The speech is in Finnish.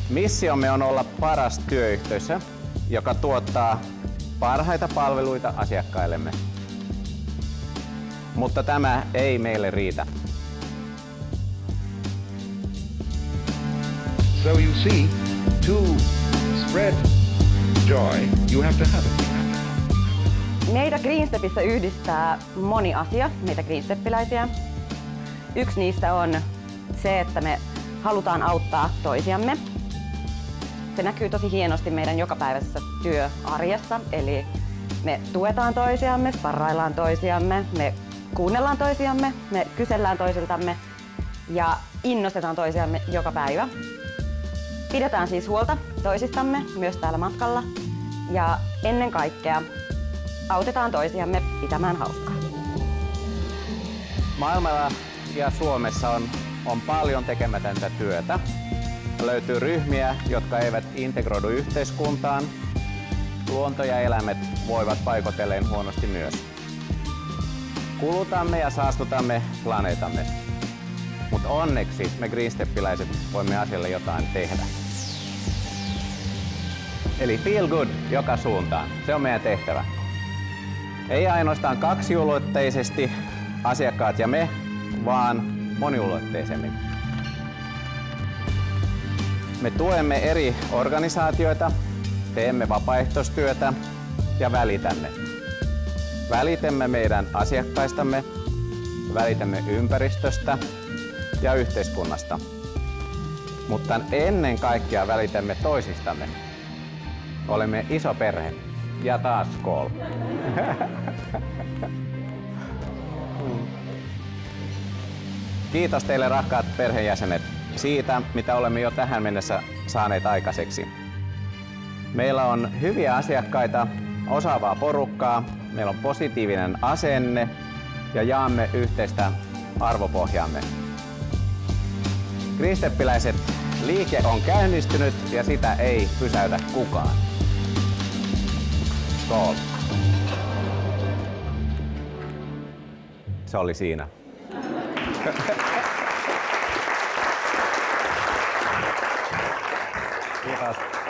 Missiomme on olla paras työyhteisö, joka tuottaa parhaita palveluita asiakkaillemme. Mutta tämä ei meille riitä. So you see, to spread joy, you have to have it. Meitä Greenstepissä yhdistää moni asia, meitä greensteppiläisiä. Yksi niistä on se, että me halutaan auttaa toisiamme. Se näkyy tosi hienosti meidän jokapäiväisessä työarjessa, eli me tuetaan toisiamme, sparraillaan toisiamme, me kuunnellaan toisiamme, me kysellään toisiltamme ja innostetaan toisiamme joka päivä. Pidetään siis huolta toisistamme myös täällä matkalla ja ennen kaikkea autetaan toisiamme pitämään hauskaa. Maailmalla ja Suomessa on paljon tekemätöntä työtä. Löytyy ryhmiä, jotka eivät integroidu yhteiskuntaan. Luonto ja eläimet voivat paikoitellen huonosti myös. Kulutamme ja saastutamme planeetamme. Mutta onneksi me greensteppiläiset voimme asialle jotain tehdä. Eli feel good joka suuntaan. Se on meidän tehtävä. Ei ainoastaan kaksiulotteisesti asiakkaat ja me, vaan moniulotteisemmin. Me tuemme eri organisaatioita, teemme vapaaehtoistyötä ja välitämme. Välitämme meidän asiakkaistamme, välitämme ympäristöstä ja yhteiskunnasta. Mutta ennen kaikkea välitämme toisistamme. Olemme iso perhe. Ja taas skål. Kiitos teille rakkaat perheenjäsenet siitä, mitä olemme jo tähän mennessä saaneet aikaiseksi. Meillä on hyviä asiakkaita, osaavaa porukkaa, meillä on positiivinen asenne ja jaamme yhteistä arvopohjaamme. Greensteppiläiset liike on käynnistynyt ja sitä ei pysäytä kukaan. Skål. Se oli siinä. Kiitos.